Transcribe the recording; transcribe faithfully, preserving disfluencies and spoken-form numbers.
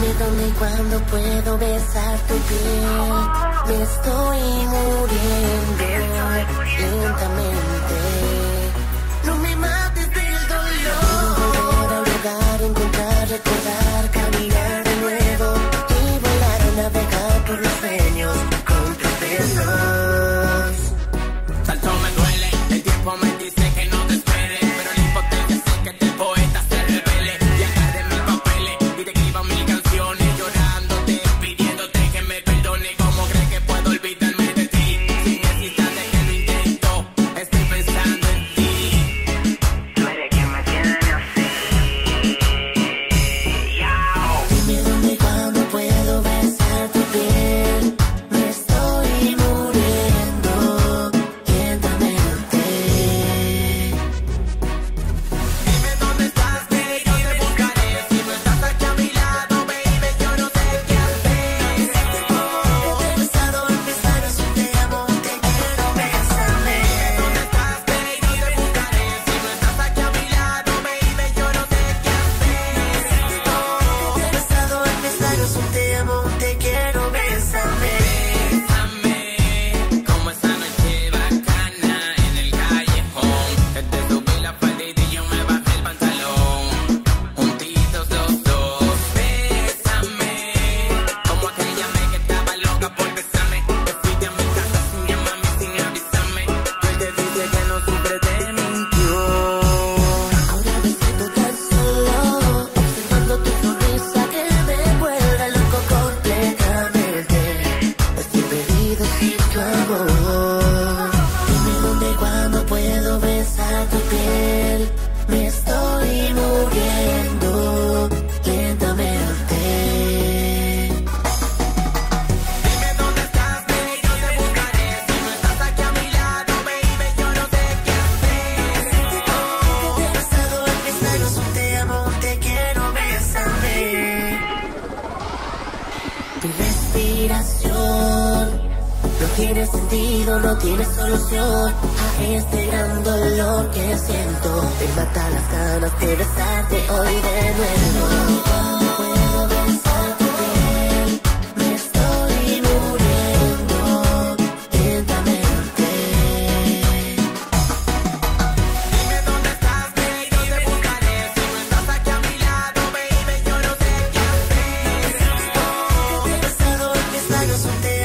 dónde y cuándo puedo besar tu piel. Me estoy muriendo lentamente. No me mates del dolor. Volver a un lugar, encontrar, recordar, caminar de nuevo y volar a navegar por los sueños con tus besos. Tanto me duele, el tiempo me dice que no te espere, pero la impotencia hace que el poeta se revele y agarre mis papeles y te escriba mil canciones llorándote, pidiéndote que me perdone. ¿Cómo crees que puedo olvidarme de ti? Sin necesidad de que lo intento, estoy pensando en ti. Tú eres quien me tiene así. Yao. Dime dónde y cuándo puedo besar tu piel. Me estoy muriendo lentamente. Dime dónde estás, baby, yo te buscaré. Si no estás aquí a mi lado, baby, yo no sé qué hacer. He besado en mis labios y te amo, te quiero, bésame. ¿Dónde estás, baby, yo te buscaré. Si no estás aquí a mi lado, baby, yo no sé qué hacer. He besado en mis labios y te amo, te quiero, bésame. Bésame, como esa noche bacana en el callejón, que te subí la faldita y yo me bajé el pantalón, juntitos los dos. Bésame, como aquella vez que estaba loca por besarme, que fuiste a mi casa sin llamarme, sin avisarme, que te dije que no siempre te mintió. Ahora me siento tan solo, observando tu sonrisa que me vuelve loco completamente. Estoy perdido sin tu amor. Dime dónde y cuándo puedo besar tu piel. Me estoy muriendo lentamente. Dime dónde estás, baby, yo te buscaré. Si no estás aquí a mi lado, baby, yo no sé qué hacer. He besado en mis labios un te amo, te quiero, bésame. Mi respiración no tiene sentido, no tiene solución a este gran dolor que siento. Me mata las ganas de besarte hoy de nuevo. ¿Cuándo puedo besar tu piel? Me estoy muriendo lentamente. Dime dónde estás, baby, yo te buscaré. Si no estás aquí a mi lado, baby, yo no sé qué hacer. He besado en mis labios un te